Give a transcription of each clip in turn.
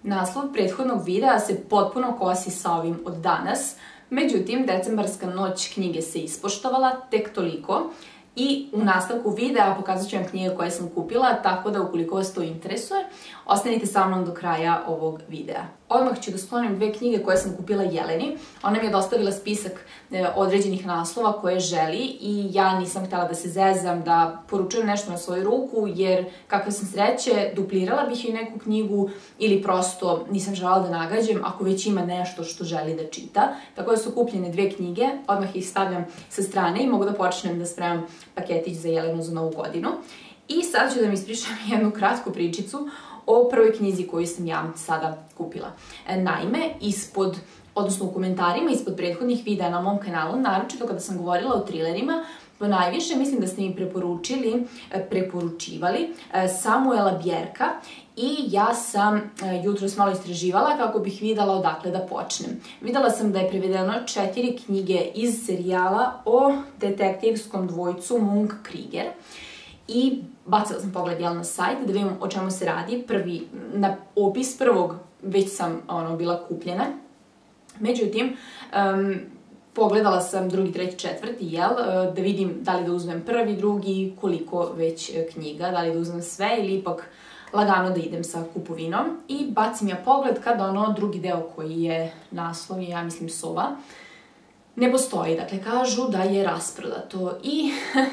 Naslov prethodnog videa se potpuno kosi sa ovim od danas, međutim, decembarska noć knjige se ispoštovala, tek toliko. I u nastavku videa pokazat ću vam knjige koje sam kupila, tako da ukoliko vas to interesuje, ostanite sa mnom do kraja ovog videa. Odmah ću da sklonim dve knjige koje sam kupila Jeleni. Ona mi je dostavila spisak određenih naslova koje želi i ja nisam htjela da se zezam, da poručujem nešto na svoju ruku, jer kakve sam sreće, duplirala bih joj neku knjigu ili prosto nisam želela da nagađam ako već ima nešto što želi da čita. Tako da su kupljene dve knjige, odmah ih stavljam sa strane i mogu da počnem da spremam paketić za Jelenu za Novu godinu. I sad ću da mi ispričam jednu kratku pričicu o prvoj knjizi koju sam ja sada kupila. Naime, odnosno u komentarima ispod prethodnih videa na mom kanalu, naročito kada sam govorila o trilerima, najviše mislim da ste mi preporučivali Samuela Bjerka i ja sam jutros malo istraživala kako bih videla odakle da počnem. Videla sam da je prevedeno 4 knjige iz serijala o detektivskom dvojcu Munk-Krieger i bacila sam pogled na sajt da vidim o čemu se radi. Na opis prvog već sam bila kupljena. Međutim, pogledala sam drugi, treći, četvrti, da vidim da li da uzmem prvi, drugi, koliko već knjiga, da li da uzmem sve ili ipak lagano da idem sa kupovinom. I bacim ja pogled kada drugi deo koji je naslov, ja mislim Sova, ne postoji. Dakle, kažu da je rasprodato i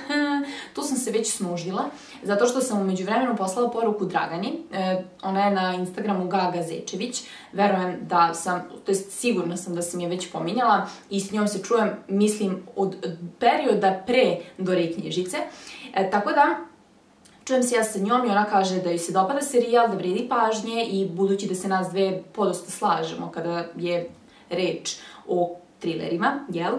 tu sam se već snuždila, zato što sam u međuvremenu poslala poruku Dragani. Ona je na Instagramu Gaga Zečević. Verujem da sam, to jest sigurna sam da sam je već pominjala i s njom se čujem, mislim, od perioda pre Dore knjižice. Tako da, čujem se ja sa njom i ona kaže da joj se dopada serijal, da vredi pažnje i budući da se nas dve podosta slažemo kada je reč o trilerima,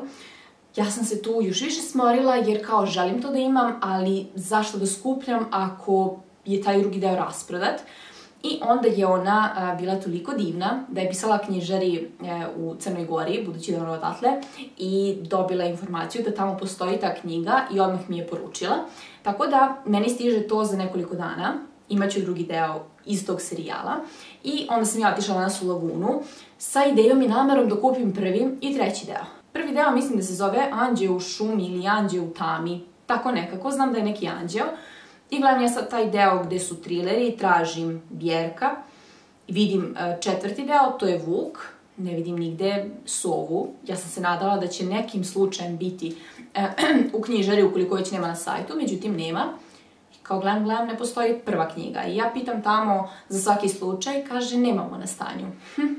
ja sam se tu još više smorila jer kao želim to da imam, ali zašto da skupljam ako je taj drugi deo rasprodat? I onda je ona bila toliko divna da je pisala knjižari u Crnoj Gori, budući da je ona odatle, i dobila informaciju da tamo postoji ta knjiga i odmah mi je poručila. Tako da meni stiže to za nekoliko dana, imaću drugi deo iz tog serijala i onda sam ja otišla na su Lagunu sa idejom i namerom da kupim prvi i treći deo. Prvi deo mislim da se zove Anđeo u šumi ili Anđeo u tami, tako nekako, znam da je neki anđeo. I gledam ja sad taj deo gde su trileri, tražim Bjerka, vidim četvrti deo, to je Vuk, ne vidim nigde Sovu. Ja sam se nadala da će nekim slučajem biti u knjižari ukoliko već nema na sajtu, međutim nema. Kao gledam, ne postoji prva knjiga i ja pitam tamo za svaki slučaj, kaže nemamo na stanju.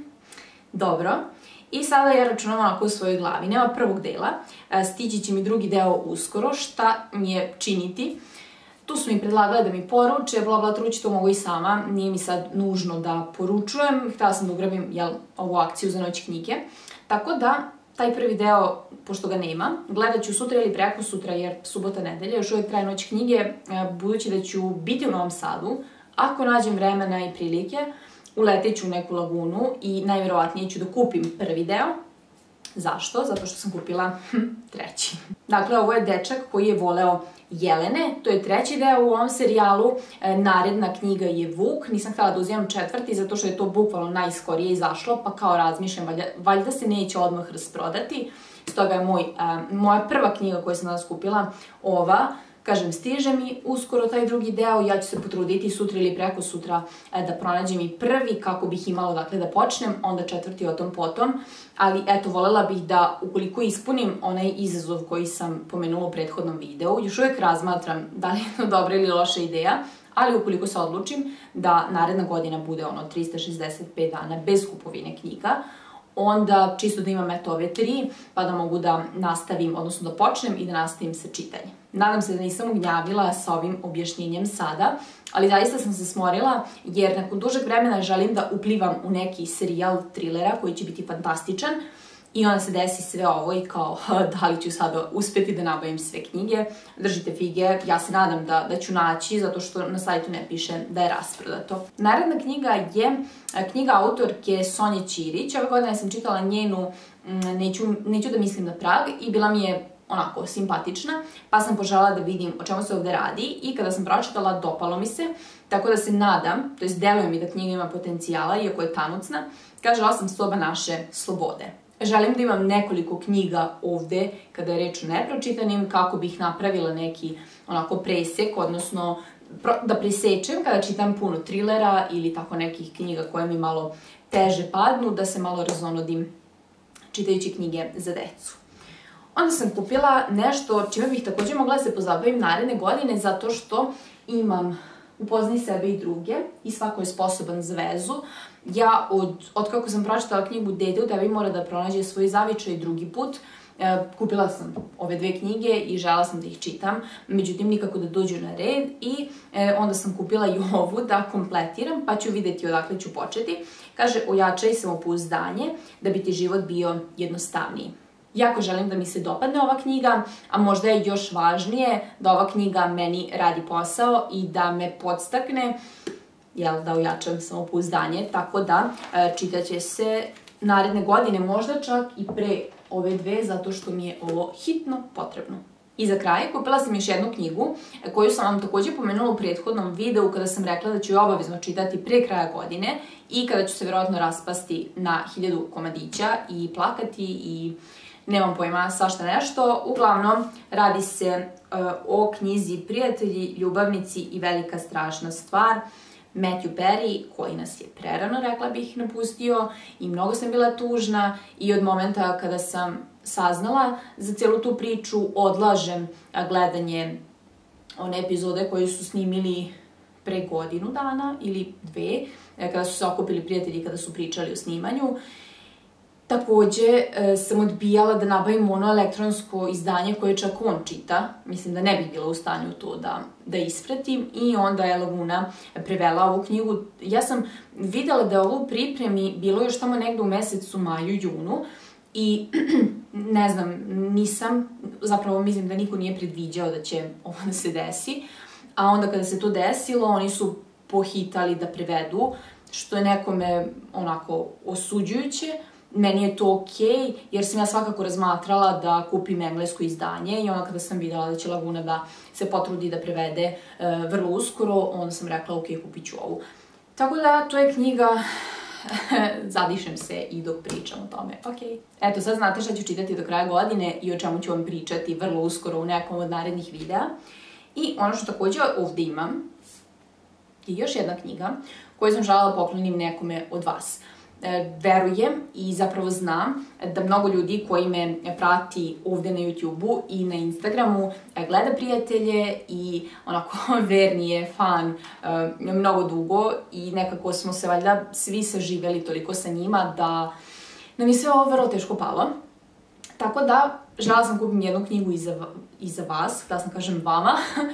Dobro. I sada ja računam onako u svojoj glavi, nema prvog dela, stići će mi drugi deo uskoro, šta mi je činiti? Tu su mi predlagali da mi poruče, trući to mogu i sama, nije mi sad nužno da poručujem, htjela sam da ugrabim ovu akciju za noć knjige. Tako da, taj prvi deo, pošto ga nema, gledat ću sutra ili preko sutra, jer subota, nedelja, još uvijek traje noć knjige, budući da ću biti u Novom Sadu, ako nađem vremena i prilike, uletit ću u neku Lagunu i najvjerovatnije ću da kupim prvi deo. Zašto? Zato što sam kupila treći. Dakle, ovo je dečak koji je voleo Jelene, to je treći deo u ovom serijalu, naredna knjiga je Vuk, nisam htjela da uzimam četvrti zato što je to bukvalno najskorije izašlo, pa kao razmišljam, valjda se neće odmah rasprodati, stoga je moja prva knjiga koju sam danas kupila ova. Kažem, stiže mi uskoro taj drugi deo, ja ću se potruditi sutra ili preko sutra da pronađem i prvi kako bih imala dakle da počnem, onda četvrti o tom potom. Ali eto, voljela bih da ukoliko ispunim onaj izazov koji sam pomenula u prethodnom videu, još uvijek razmatram da li je to dobra ili loša ideja, ali ukoliko se odlučim da naredna godina bude 365 dana bez kupovine knjiga, onda čisto da imam ove 3, pa da mogu da nastavim, odnosno da počnem i da nastavim sa čitanjem. Nadam se da nisam ugnjavila sa ovim objašnjenjem sada, ali zaista sam se smorila jer nakon dužeg vremena želim da uplivam u neki serijal trilera koji će biti fantastičan i onda se desi sve ovo i kao da li ću sada uspjeti da nabavim sve knjige. Držite fige, ja se nadam da ću naći zato što na sajtu ne piše da je rasprodato. Naredna knjiga je knjiga autorke Sonje Ćirić. Ove godine sam čitala njenu Neću da mislim na Prag i bila mi je onako simpatična, pa sam poželjela da vidim o čemu se ovde radi i kada sam pročitala, dopalo mi se. tako da se nadam, to jest deluje mi da knjiga ima potencijala, iako je tanucna. Kaže 8 soba naše slobode. Želim da imam nekoliko knjiga ovde, kada je reč o nepročitanim, kako bih napravila neki onako presek, odnosno da presečem kada čitam puno trilera ili tako nekih knjiga koje mi malo teže padnu, da se malo razonodim čitajući knjige za decu. Onda sam kupila nešto čime bih takođe mogla da se pozabavim naredne godine, zato što imam Upoznaj sebe i druge i svako je sposoban za vezu. Ja od kako sam pročitala knjigu Dete u tebi mora da pronađe svoj zavičaj drugi put, kupila sam ove 2 knjige i želela sam da ih čitam, međutim nikako da dođu na red i onda sam kupila i ovu da kompletiram, pa ću videti odakle ću početi. Kaže, ojačaj samopouzdanje da bi ti život bio jednostavniji. Jako želim da mi se dopadne ova knjiga, a možda je još važnije da ova knjiga meni radi posao i da me podstakne, da ojačam samopouzdanje, tako da čitaće se naredne godine, možda čak i pre ove 2, zato što mi je ovo hitno potrebno. I za kraj, kupila sam još jednu knjigu koju sam vam takođe pomenula u prethodnom videu kada sam rekla da ću je obavezno čitati pre kraja godine i kada ću se verovatno raspasti na 1000 komadića i plakati i nemam pojma, svašta nešto. Uglavnom, radi se o knjizi Prijatelji, ljubavnici i velika strašna stvar Matthew Perry, koji nas je prerano, rekla bih, napustio i mnogo sam bila tužna i od momenta kada sam saznala za cijelu tu priču odlažem gledanje one epizode koje su snimili pre godinu dana ili 2, kada su se okupili prijatelji kada su pričali o snimanju. Takođe sam odbijala da nabavim ono elektronsko izdanje koje čak on čita. Mislim da ne bih bila u stanju to da ispratim i onda je Laguna prevela ovu knjigu. Ja sam videla da je ovo u pripremi bilo još tamo negde u mesecu maju, junu i ne znam, zapravo mislim da niko nije predviđao da će ovo da se desi, a onda kada se to desilo oni su pohitali da prevedu, što je nekome onako osuđujuće. Meni je to okej, jer sam ja svakako razmatrala da kupim englesko izdanje i onda kada sam videla da će Laguna da se potrudi da prevede vrlo uskoro, onda sam rekla okej, kupit ću ovu. Tako da, to je knjiga, zadišem se i dok pričam o tome, okej. Eto, sad znate šta ću čitati do kraja godine i o čemu ću vam pričati vrlo uskoro u nekom od narednih videa. I ono što takođe ovde imam je još jedna knjiga koju sam želela poklonim nekome od vas. Verujem i zapravo znam da mnogo ljudi koji me prati ovde na YouTube-u i na Instagramu gleda prijatelje i onako verni je fan mnogo dugo i nekako smo se valjda svi saživeli toliko sa njima da nam je sve ovo vrlo teško palo. Tako da želela sam kupim jednu knjigu i za vas, da sam kažem vama,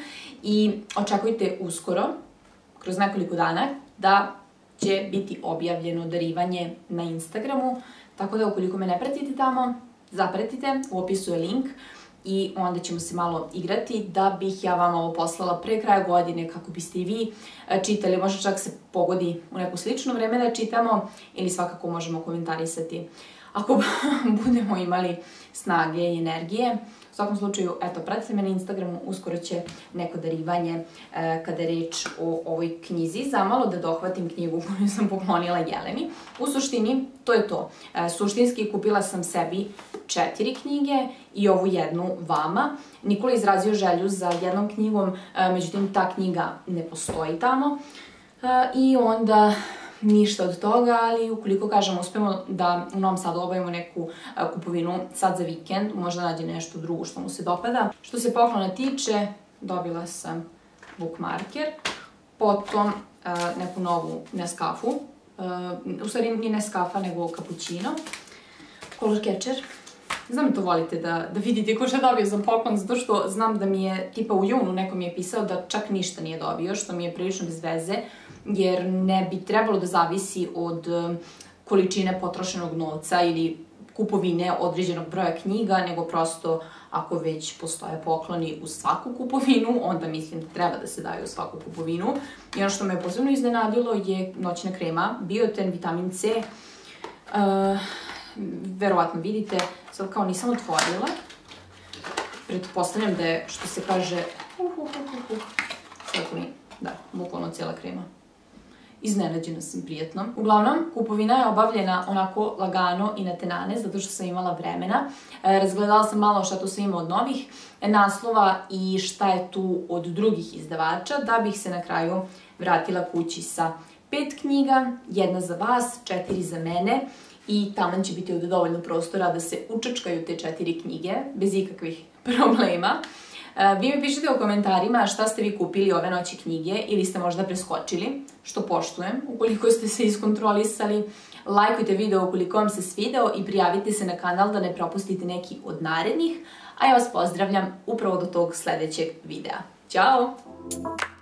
i očekujte uskoro, kroz nekoliko dana, da će biti objavljeno darivanje na Instagramu, tako da ukoliko me ne pratite tamo, zapratite, u opisu je link i onda ćemo se malo igrati da bih ja vam ovo poslala pre kraja godine kako biste i vi čitali, možda čak se pogodi u neko slično vreme da čitamo ili svakako možemo komentarisati ako budemo imali snage i energije. U svakom slučaju, eto, pratite me na Instagramu, uskoro će neko darivanje kada je reč o ovoj knjizi. Zamalo da dohvatim knjigu koju sam poklonila Jeleni. U suštini, to je to. Suštinski kupila sam sebi 4 knjige i ovu jednu vama. Nikola je izrazio želju za jednom knjigom, međutim ta knjiga ne postoji tamo. I onda ništa od toga, ali ukoliko kažem uspemo da u Novom Sadu obavimo neku kupovinu sad za vikend, možda nađe nešto drugo što mu se dopada. Što se poklona tiče, dobila sam bookmarker, potom neku novu Nescafu, u stvari nije Nescafa nego cappuccino, color catcher. Znam da to volite da vidite ko što dobio za poklon, zato što znam da mi je tipa u junu neko mi je pisao da čak ništa nije dobio, što mi je prilično bez veze, jer ne bi trebalo da zavisi od količine potrošenog novca ili kupovine određenog broja knjiga, nego prosto ako već postoje pokloni uz svaku kupovinu, onda mislim da treba da se daju uz svaku kupovinu. I ono što me posebno iznenadilo je noćna krema, bioten, vitamin C. Verovatno vidite, sad kao nisam otvorila. Pretpostavljam da je, što se kaže, sad mi Da, bukvalno cijela krema. Iznenađena sam prijetno. Uglavnom, kupovina je obavljena onako lagano i na tenane, zato što sam imala vremena. Razgledala sam malo šta tu sve ima od novih naslova i šta je tu od drugih izdavača, da bih se na kraju vratila kući sa 5 knjiga, 1 za vas, 4 za mene i taman će biti ovdje dovoljno prostora da se učačkaju te 4 knjige, bez ikakvih problema. Vi mi pišite u komentarima šta ste vi kupili ove noći knjige ili ste možda preskočili, što poštujem. Ukoliko ste se iskontrolisali, lajkujte video ukoliko vam se svideo i prijavite se na kanal da ne propustite neki od narednih, a ja vas pozdravljam upravo do tog sljedećeg videa. Ćao!